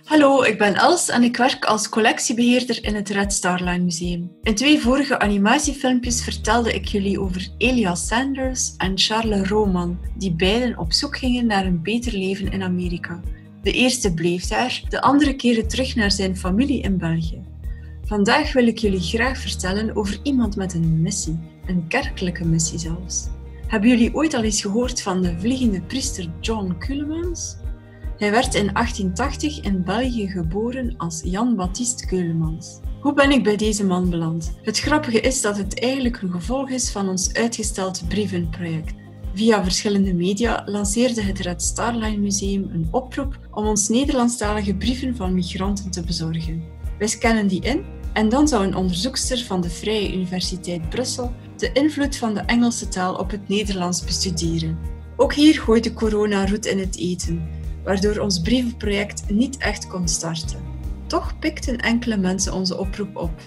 Hallo, ik ben Els en ik werk als collectiebeheerder in het Red Star Line Museum. In 2 vorige animatiefilmpjes vertelde ik jullie over Elias Sanders en Charles Roman, die beiden op zoek gingen naar een beter leven in Amerika. De eerste bleef daar, de andere keerde terug naar zijn familie in België. Vandaag wil ik jullie graag vertellen over iemand met een missie, een kerkelijke missie zelfs. Hebben jullie ooit al eens gehoord van de vliegende priester John Keulemans? Hij werd in 1880 in België geboren als Jan Baptiste Keulemans. Hoe ben ik bij deze man beland? Het grappige is dat het eigenlijk een gevolg is van ons uitgesteld brievenproject. Via verschillende media lanceerde het Red Star Line Museum een oproep om ons Nederlandstalige brieven van migranten te bezorgen. Wij scannen die in en dan zou een onderzoekster van de Vrije Universiteit Brussel de invloed van de Engelse taal op het Nederlands bestuderen. Ook hier gooide corona roet in het eten, waardoor ons brievenproject niet echt kon starten. Toch pikten enkele mensen onze oproep op.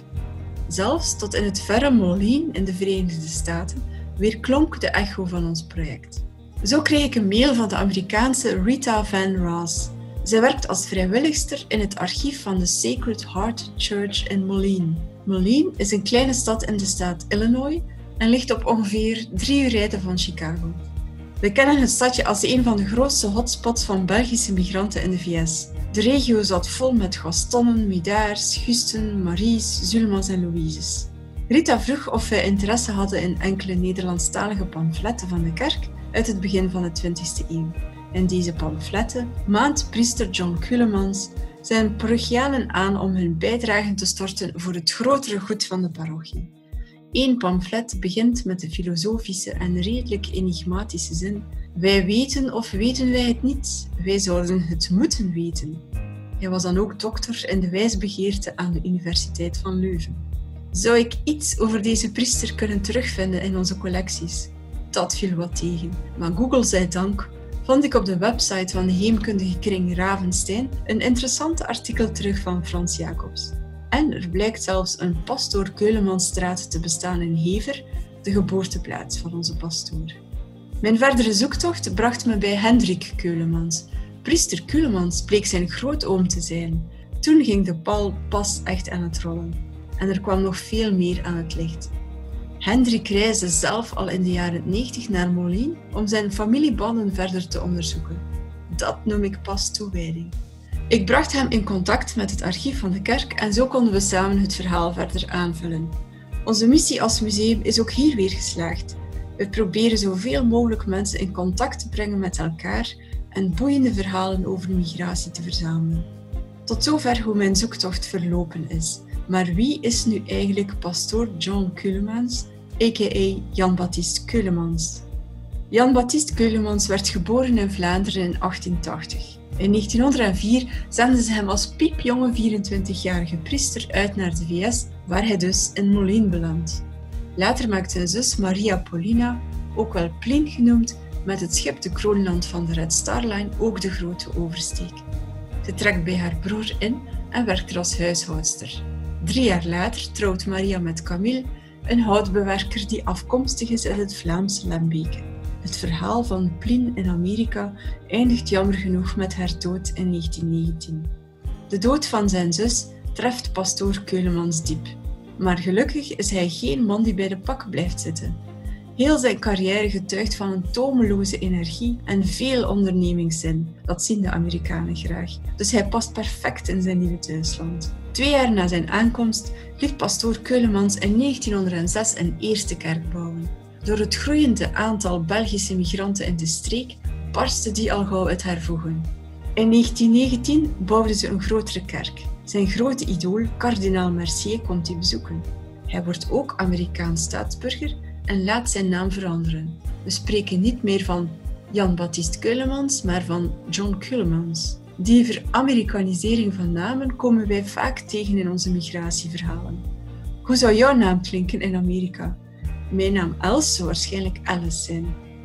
Zelfs tot in het verre Moline in de Verenigde Staten weerklonk de echo van ons project. Zo kreeg ik een mail van de Amerikaanse Rita Van Ross. Zij werkt als vrijwilligster in het archief van de Sacred Heart Church in Moline. Moline is een kleine stad in de staat Illinois en ligt op ongeveer 3 uur rijden van Chicago. We kennen het stadje als een van de grootste hotspots van Belgische migranten in de VS. De regio zat vol met Gastonnen, Midaars, Gusten, Maries, Zulmans en Louises. Rita vroeg of wij interesse hadden in enkele Nederlandstalige pamfletten van de kerk uit het begin van de 20e eeuw. In deze pamfletten maant priester John Keulemans zijn parochianen aan om hun bijdragen te storten voor het grotere goed van de parochie. Eén pamflet begint met de filosofische en redelijk enigmatische zin: wij weten of weten wij het niet, wij zouden het moeten weten. Hij was dan ook dokter in de wijsbegeerte aan de Universiteit van Leuven. Zou ik iets over deze priester kunnen terugvinden in onze collecties? Dat viel wat tegen, maar Google zij dank vond ik op de website van de heemkundige kring Ravenstein een interessant artikel terug van Frans Jacobs. En er blijkt zelfs een pastoor Keulemansstraat te bestaan in Hever, de geboorteplaats van onze pastoor. Mijn verdere zoektocht bracht me bij Hendrik Keulemans. Priester Keulemans bleek zijn grootoom te zijn. Toen ging de bal pas echt aan het rollen. En er kwam nog veel meer aan het licht. Hendrik reisde zelf al in de jaren 90 naar Moline om zijn familiebanden verder te onderzoeken. Dat noem ik pas toewijding. Ik bracht hem in contact met het archief van de kerk en zo konden we samen het verhaal verder aanvullen. Onze missie als museum is ook hier weer geslaagd. We proberen zoveel mogelijk mensen in contact te brengen met elkaar en boeiende verhalen over migratie te verzamelen. Tot zover hoe mijn zoektocht verlopen is. Maar wie is nu eigenlijk pastoor John Keulemans, a.k.a. Jan Baptiste Keulemans? Jan Baptiste Keulemans werd geboren in Vlaanderen in 1880. In 1904 zenden ze hem als piepjonge 24-jarige priester uit naar de VS, waar hij dus in Moline belandt. Later maakt zijn zus Maria Paulina, ook wel Plien genoemd, met het schip de Kroonland van de Red Star Line ook de grote oversteek. Ze trekt bij haar broer in en werkt er als huishoudster. 3 jaar later trouwt Maria met Camille, een houtbewerker die afkomstig is uit het Vlaamse Lembeke. Het verhaal van Plien in Amerika eindigt jammer genoeg met haar dood in 1919. De dood van zijn zus treft pastoor Keulemans diep. Maar gelukkig is hij geen man die bij de pakken blijft zitten. Heel zijn carrière getuigt van een tomeloze energie en veel ondernemingszin. Dat zien de Amerikanen graag. Dus hij past perfect in zijn nieuwe thuisland. 2 jaar na zijn aankomst liet pastoor Keulemans in 1906 een eerste kerk bouwen. Door het groeiende aantal Belgische migranten in de streek barstte die al gauw uit haar voegen. In 1919 bouwden ze een grotere kerk. Zijn grote idool, kardinaal Mercier, komt die bezoeken. Hij wordt ook Amerikaans staatsburger en laat zijn naam veranderen. We spreken niet meer van Jan Baptiste Keulemans, maar van John Keulemans. Die veramerikanisering van namen komen wij vaak tegen in onze migratieverhalen. Hoe zou jouw naam klinken in Amerika? Mijn naam Els zou waarschijnlijk Alice zijn.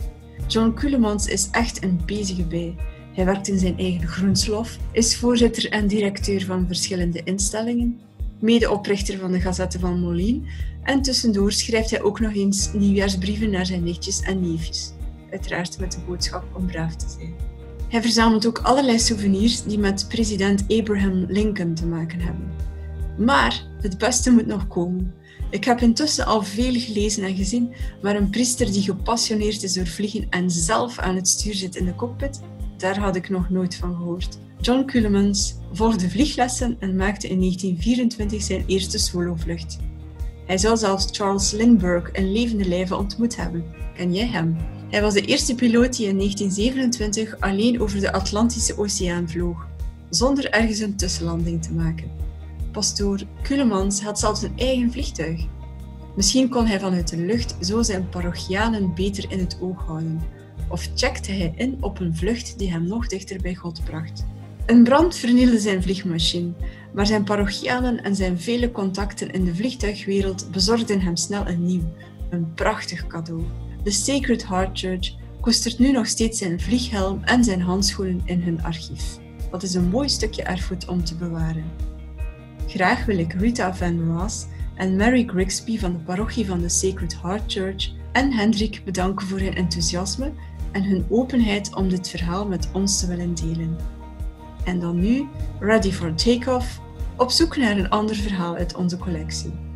John Keulemans is echt een bezige bij. Hij werkt in zijn eigen groenslof, is voorzitter en directeur van verschillende instellingen, medeoprichter van de Gazette van Moline en tussendoor schrijft hij ook nog eens nieuwjaarsbrieven naar zijn nichtjes en neefjes. Uiteraard met de boodschap om braaf te zijn. Hij verzamelt ook allerlei souvenirs die met president Abraham Lincoln te maken hebben. Maar het beste moet nog komen. Ik heb intussen al veel gelezen en gezien, maar een priester die gepassioneerd is door vliegen en zelf aan het stuur zit in de cockpit, daar had ik nog nooit van gehoord. John Ceulemans volgde vlieglessen en maakte in 1924 zijn eerste solovlucht. Hij zou zelfs Charles Lindbergh in levende lijve ontmoet hebben. Ken jij hem? Hij was de eerste piloot die in 1927 alleen over de Atlantische Oceaan vloog, zonder ergens een tussenlanding te maken. Pastoor Ceulemans had zelfs een eigen vliegtuig. Misschien kon hij vanuit de lucht zo zijn parochianen beter in het oog houden. Of checkte hij in op een vlucht die hem nog dichter bij God bracht. Een brand vernielde zijn vliegmachine, maar zijn parochianen en zijn vele contacten in de vliegtuigwereld bezorgden hem snel een nieuw, een prachtig cadeau. De Sacred Heart Church koestert nu nog steeds zijn vlieghelm en zijn handschoenen in hun archief. Dat is een mooi stukje erfgoed om te bewaren. Graag wil ik Rita Van Ross en Mary Grigsby van de parochie van de Sacred Heart Church en Hendrik bedanken voor hun enthousiasme en hun openheid om dit verhaal met ons te willen delen. En dan nu, ready for takeoff, op zoek naar een ander verhaal uit onze collectie.